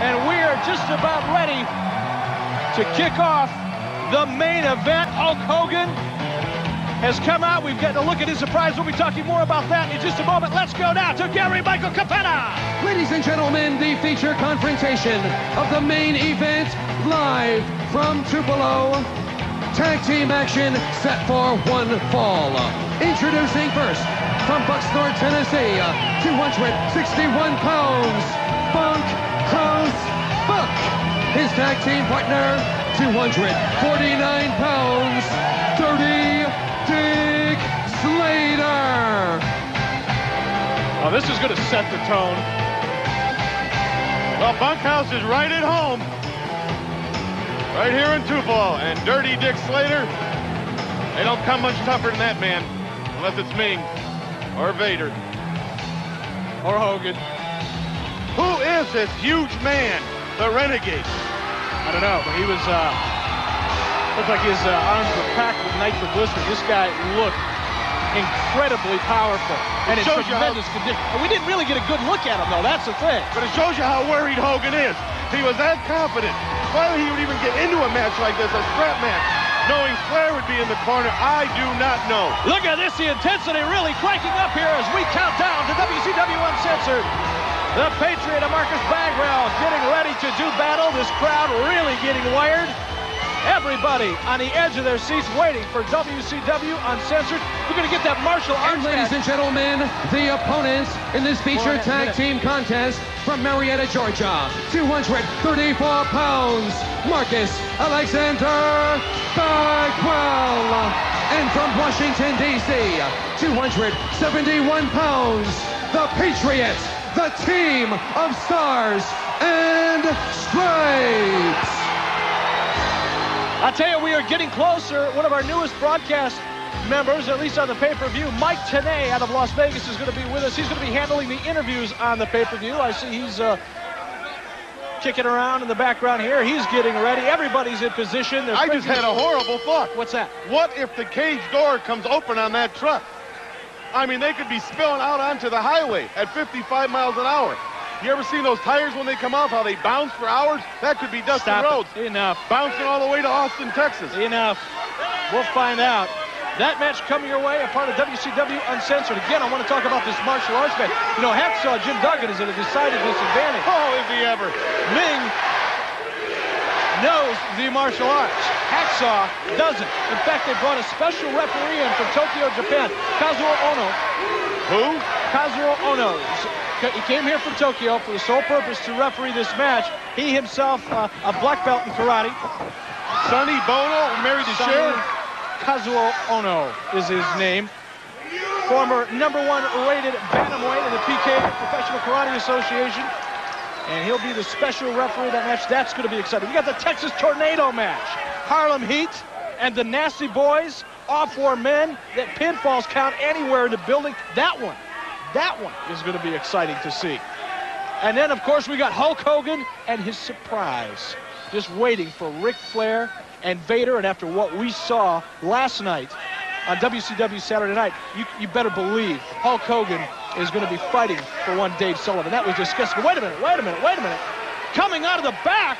and we are just about ready to kick off the main event. Hulk Hogan has come out. We've gotten a look at his surprise. We'll be talking more about that in just a moment. Let's go now to Gary Michael Capetta. Ladies and gentlemen, the feature confrontation of the main event, live from Tupelo. Tag team action set for one fall. Introducing first, from Bucksport, Tennessee, 261 pounds, Bunkhouse Buck. His tag team partner, 249 pounds, Dirty Dick Slater. Oh, this is going to set the tone. Well, Bunkhouse is right at home. Right here in Tupelo. And Dirty Dick Slater, they don't come much tougher than that man. Unless it's Ming or Vader. Or Hogan. Who is this huge man, the Renegade? I don't know, but he was, looked like his arms were packed with nitroglycerin. This guy looked incredibly powerful and in tremendous condition. And we didn't really get a good look at him, though. That's the thing. But it shows you how worried Hogan is. He was that confident. Why he would even get into a match like this, a strap match, knowing Flair would be in the corner, I do not know. Look at this, the intensity really cranking up here as we count down to WCW Uncensored. The Patriot of Marcus Bagwell getting ready to do battle. This crowd really getting wired. Everybody on the edge of their seats waiting for WCW Uncensored. We're going to get that martial arts match. Ladies and gentlemen, the opponents in this featured tag team contest from Marietta, Georgia, 234 pounds, Marcus Alexander Bagwell. And from Washington, D.C., 271 pounds, the Patriot, the team of stars and stripes. I tell you, we are getting closer. One of our newest broadcast members, at least on the pay-per-view, Mike Tenay out of Las Vegas, is going to be with us. He's going to be handling the interviews on the pay-per-view. I see he's kicking around in the background here. He's getting ready. Everybody's in position. I just had a horrible thought. What's that? What if the cage door comes open on that truck? I mean, they could be spilling out onto the highway at 55 miles an hour. You ever seen those tires when they come off, how they bounce for hours? That could be Dustin Rhodes. Enough. Bouncing all the way to Austin, Texas. Enough. We'll find out. That match coming your way, a part of WCW Uncensored. Again, I want to talk about this martial arts match. You know, Hacksaw Jim Duggan is at a decided disadvantage. Oh, is he ever? Ming knows the martial arts. Hacksaw doesn't. In fact, they brought a special referee in from Tokyo, Japan, Kazuo Ono. Who? Kazuo Ono. He came here from Tokyo for the sole purpose to referee this match. He himself, a black belt in karate. Sonny Bono, married to Cher. Kazuo Ono is his name. Former #1 rated bantamweight in the PK Professional Karate Association. And he'll be the special referee of that match. That's going to be exciting. We got the Texas Tornado match. Harlem Heat and the Nasty Boys, all 4 men. That pinfalls count anywhere in the building. That one is going to be exciting to see. And then, of course, we got Hulk Hogan and his surprise. Just waiting for Ric Flair and Vader. And after what we saw last night on WCW Saturday Night, you better believe Hulk Hogan is going to be fighting for one Dave Sullivan. That was disgusting. Wait a minute. Coming out of the back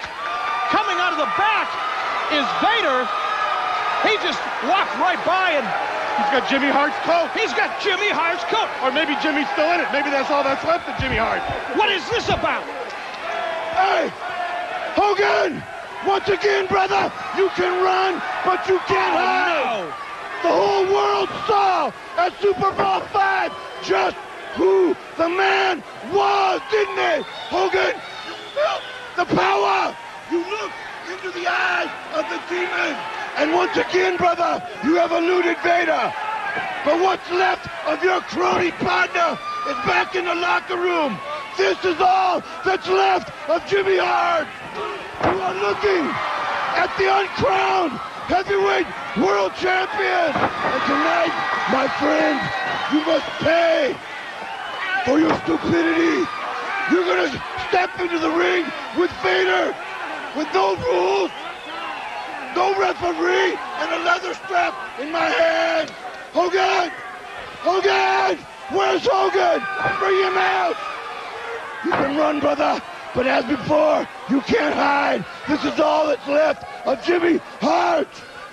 is Vader. He just walked right by and he's got Jimmy Hart's coat. He's got Jimmy Hart's coat. Or maybe Jimmy's still in it. Maybe that's all that's left of Jimmy Hart. What is this about? Hey, Hogan! Once again, brother, you can run, but you can't hide. No. The whole world saw at Super Bowl V just who the man was, didn't they? Hogan, you felt the power. You looked into the eyes of the demon. And once again, brother, you have eluded Vader. But what's left of your crony partner is back in the locker room. This is all that's left of Jimmy Hart. You are looking at the uncrowned heavyweight world champion. And tonight, my friend, you must pay for your stupidity. You're going to step into the ring with Vader with no rules, no referee, and a leather strap in my hand. Hogan! Hogan! Where's Hogan? Bring him out! You can run, brother, But as before, you can't hide. This is all that's left of Jimmy Hart.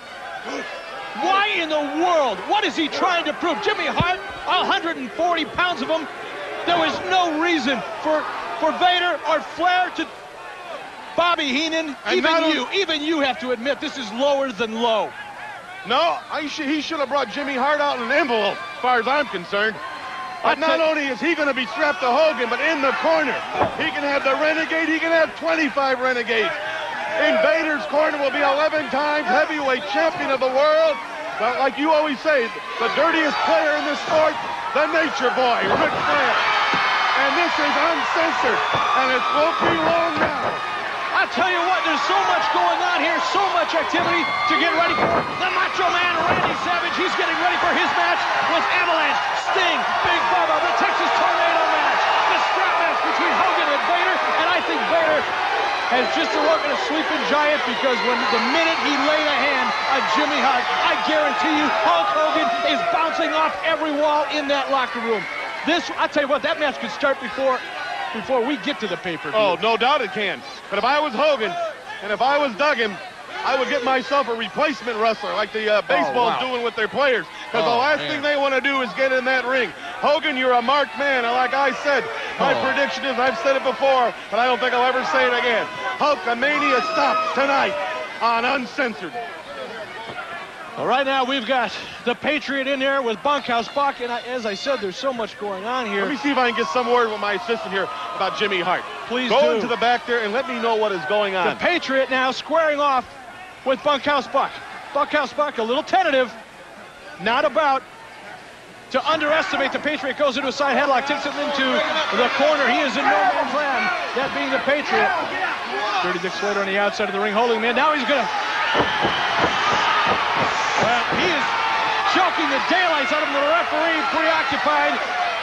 Why in the world? What is he trying to prove? Jimmy Hart, 140 pounds of him. There was no reason for Vader or Flair to... Bobby Heenan, even you have to admit this is lower than low. No, he should have brought Jimmy Hart out in an envelope, as far as I'm concerned. But not only is he going to be strapped to Hogan, but in the corner, he can have the Renegade, he can have 25 Renegades. In Vader's corner will be 11 times heavyweight champion of the world. But like you always say, the dirtiest player in this sport, the Nature Boy, Ric Flair. And this is uncensored, and it won't be long now. I'll tell you what, there's so much going on here, so much activity to get ready for. The Macho Man, Randy Savage, he's getting ready for his match with Avalanche, Sting, Big Bubba, the Texas Tornado match, the strap match between Hogan and Vader, and I think Vader has just awoken a sleeping giant because the minute he laid a hand on Jimmy Hart, I guarantee you Hulk Hogan is bouncing off every wall in that locker room. I'll tell you what, that match could start before we get to the pay-per-view. Oh, no doubt it can. But if I was Hogan, and if I was Duggan, I would get myself a replacement wrestler like the baseball's doing with their players. Because the last thing they want to do is get in that ring. Hogan, you're a marked man. And like I said, my prediction is, I've said it before, but I don't think I'll ever say it again. Hulkamania stops tonight on Uncensored. Well, right now we've got the Patriot in there with Bunkhouse Buck, and as I said, there's so much going on here. Let me see if I can get some word with my assistant here about Jimmy Hart. Please go do. into the back there and let me know what is going on. The Patriot now squaring off with Bunkhouse Buck. Bunkhouse Buck a little tentative, not about to underestimate the Patriot. Goes into a side headlock, takes him into the corner. He is in no man's land, that being the Patriot. Dirty Dick Slater on the outside of the ring holding, man. Now he's gonna... Well, he is choking the daylights out of the referee, preoccupied.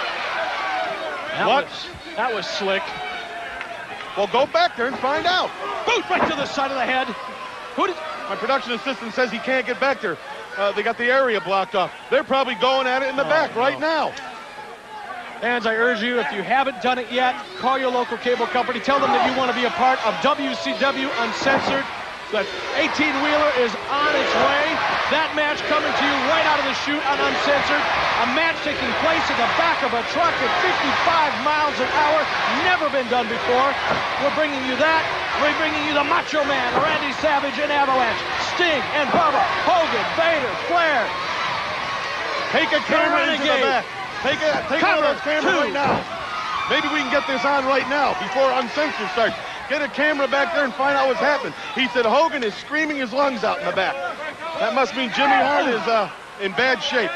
That was slick. Well, go back there and find out. Boot right to the side of the head. My production assistant says he can't get back there. They got the area blocked off. They're probably going at it in the back right now. Fans, I urge you, if you haven't done it yet, call your local cable company. Tell them that you want to be a part of WCW Uncensored. The 18-wheeler is on its way. That match coming to you right out of the chute on Uncensored. A match taking place in the back of a truck at 55 miles an hour. Never been done before. We're bringing you that. We're bringing you the Macho Man, Randy Savage, and Avalanche. Sting and Bubba, Hogan, Vader, Flair. Take a camera into the back. Take one of those cameras right now. Maybe we can get this on right now before Uncensored starts. Get a camera back there and find out what's happening. He said Hogan is screaming his lungs out in the back. That must mean Jimmy Hart is in bad shape.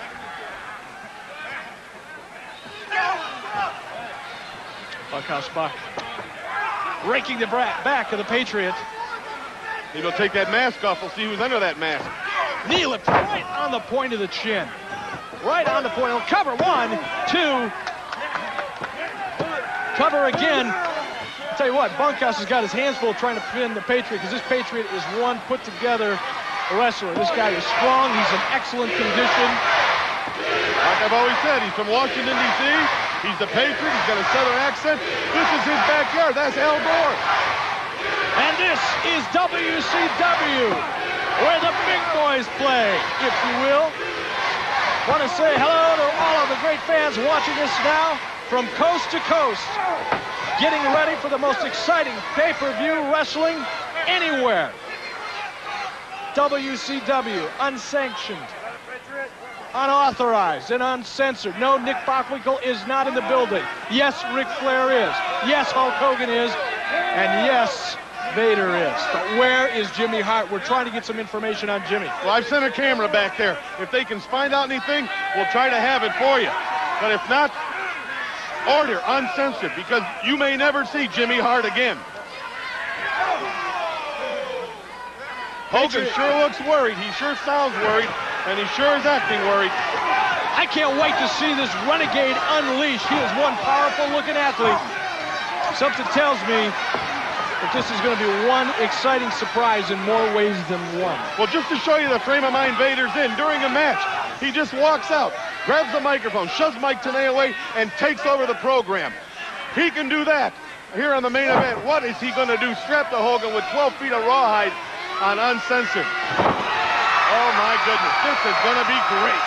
Bunkhouse Buck raking the back of the Patriot. Maybe he'll take that mask off. We'll see who's under that mask. Knee lift right on the point of the chin. Right on the point. He'll cover 1, 2. Cover again. Tell you what, Bunkhouse has got his hands full trying to pin the Patriot because this Patriot is one put-together wrestler. This guy is strong. He's in excellent condition. Like I've always said, he's from Washington, D.C. He's the Patriot. He's got a southern accent. This is his backyard. That's El Gore. And this is WCW, where the big boys play, if you will. Want to say hello to all of the great fans watching us now from coast to coast. Getting ready for the most exciting pay-per-view wrestling anywhere. WCW, unsanctioned, unauthorized, and uncensored. No, Nick Bockwinkel is not in the building. Yes, Ric Flair is. Yes, Hulk Hogan is. And yes, Vader is. But where is Jimmy Hart? We're trying to get some information on Jimmy. Well, I've sent a camera back there. If they can find out anything, we'll try to have it for you. But if not, order Uncensored, because you may never see Jimmy Hart again. Hogan sure looks worried. He sure sounds worried, and he sure is acting worried. I can't wait to see this Renegade unleash. He is one powerful-looking athlete. Something tells me that this is going to be one exciting surprise in more ways than one. Well, just to show you the frame of mind Vader's in, during a match, he just walks out, grabs the microphone, shoves Mike Tenay away, and takes over the program. He can do that. here on the main event. What is he going to do? Strapped to Hogan with 12 feet of rawhide on Uncensored. Oh, my goodness. This is going to be great.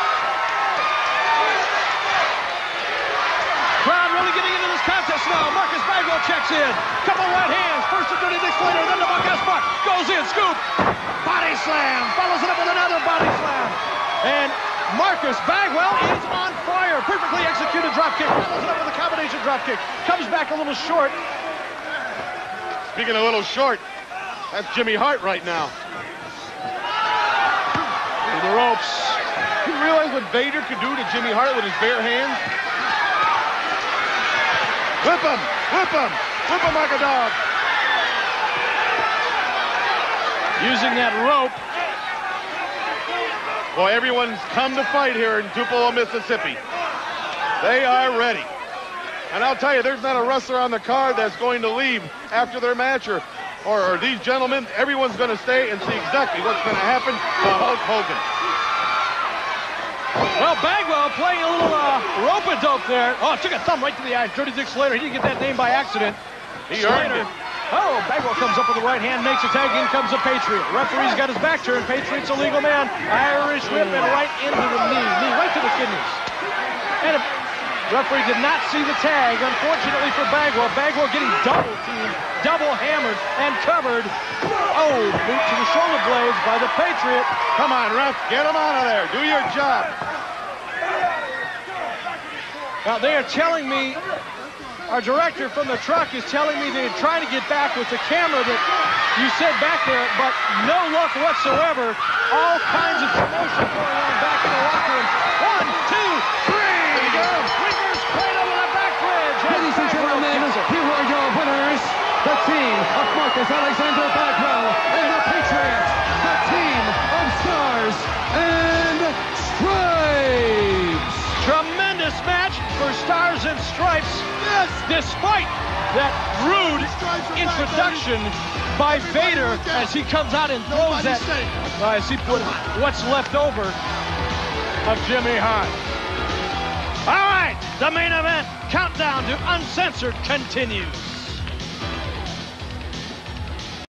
Crowd really getting into this contest now. Marcus Bagwell checks in. Couple right hands. First to Dirty Dick Slater, then the Bunkhouse Buck. Goes in, scoop. Body slam. Follows it up with another body slam. And Marcus Bagwell is on fire. Perfectly executed drop kick. Follows it up with a combination drop kick. Comes back a little short. Speaking of a little short, that's Jimmy Hart right now. Through the ropes. You realize what Vader could do to Jimmy Hart with his bare hands? Whip him! Whip him! Whip him like a dog! Using that rope. Boy, everyone's come to fight here in Tupelo, Mississippi. They are ready. And I'll tell you, there's not a wrestler on the card that's going to leave after their match or these gentlemen. Everyone's going to stay and see exactly what's going to happen to Hulk Hogan. Well, Bagwell playing a little rope-a-dope there. Oh, took a thumb right to the eyes. Dirty Dick Slater. He didn't get that name by accident. He earned it. Oh, Bagwell comes up with the right hand, makes a tag. In comes a Patriot. Referee's got his back turned. Patriot's a legal man. Irish whip and right into the knee right to the kidneys. And a referee did not see the tag, unfortunately for Bagwell. Bagwell getting double teamed, double hammered, and covered. Oh, boot to the shoulder blades by the Patriot. Come on, ref, get him out of there. Do your job. Now, they are telling me, our director from the truck is telling me they're trying to get back with the camera that you said back there, but no luck whatsoever. All kinds of commotion going on back in the locker room. 1, 2, 3. There you go. Reverse cradle with a back bridge. Ladies and gentlemen, here are your winners. The team of Marcus Alexander Bagwell and the Patriot. The team of Stars and Stripes. Tremendous match for Stars and Stripes. Yes. Despite that rude introduction by Vader as he comes out and throws that, as he put what's left over of Jimmy Hart. All right, the main event countdown to Uncensored continues.